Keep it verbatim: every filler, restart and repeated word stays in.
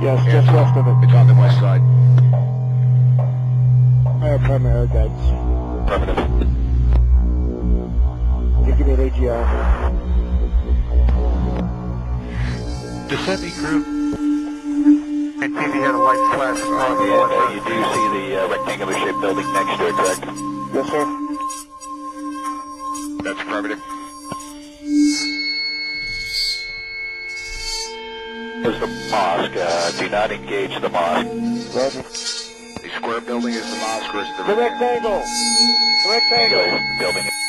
Yes, just west of it. It's on the west side. I have primary air guides. Affirmative. You give me an A G R. Descending crew. And T V had a white flash on the And left uh, side. you do see the uh, rectangular shaped building next to it, correct? Yes, sir. That's affirmative. There's the mosque. Uh, do not engage the mosque. Roger. The square building is the mosque or is the The rectangle. The rectangle. building?